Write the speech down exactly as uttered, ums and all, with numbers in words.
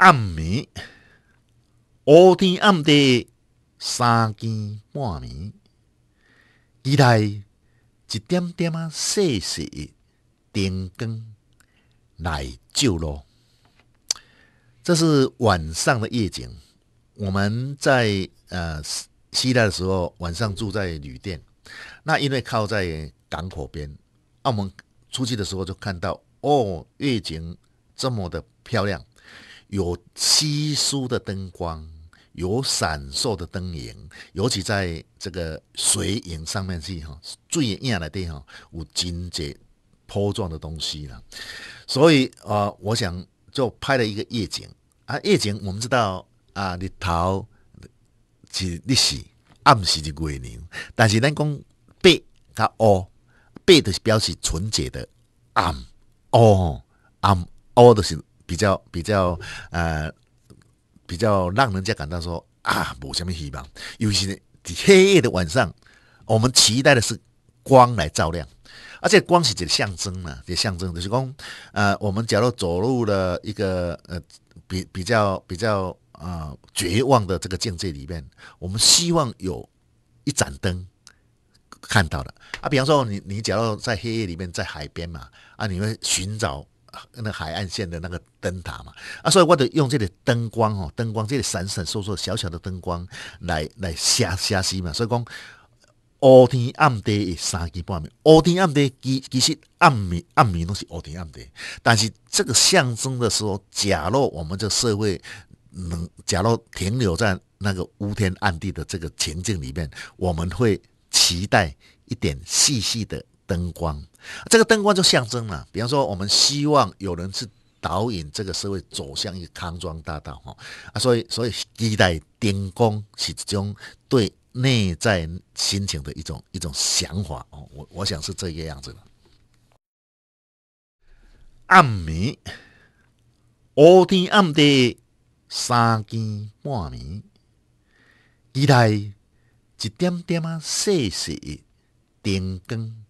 暗暝，乌天暗地三更半暝，期待一点点啊细细的灯光来照路。这是晚上的夜景。我们在呃希腊的时候，晚上住在旅店，那因为靠在港口边，啊，我们出去的时候就看到哦，夜景这么的漂亮，有稀疏的灯光，有闪烁的灯影，尤其在这个水影上面去哈，水影的地方有真多波状的东西啦。所以呃，我想就拍了一个夜景啊。夜景我们知道啊，日头是日时，暗时是月亮，但是咱讲白甲乌，白就是表示纯洁的，暗乌暗乌就是比较比较呃比较让人家感到说啊，没什么希望。尤其是黑夜的晚上，我们期待的是光来照亮。而且光是一个象征嘛，一个象征就是讲，呃，我们假如走入了一个呃比比较比较啊、呃、绝望的这个境界里面，我们希望有一盏灯看到了啊。比方说你你假如在黑夜里面在海边嘛，啊，你会寻找那海岸线的那个灯塔嘛，啊，所以我得用这个灯光哦，灯光这个闪闪烁烁小小的灯光来来写写诗嘛，所以讲。乌天暗地的三更半暝，乌天暗地其其实暗暝暗暝都是乌天暗地，但是这个象征的时候，假若我们这社会能，假若停留在那个乌天暗地的这个情境里面，我们会期待一点细细的灯光。这个灯光就象征了，比方说我们希望有人是导引这个社会走向一个康庄大道哈啊，所以所以期待灯光是一种对内在心情的一种一种想法哦，我我想是这个样子的。暗暝，乌天暗地三更半暝，期待一点点啊细细的灯光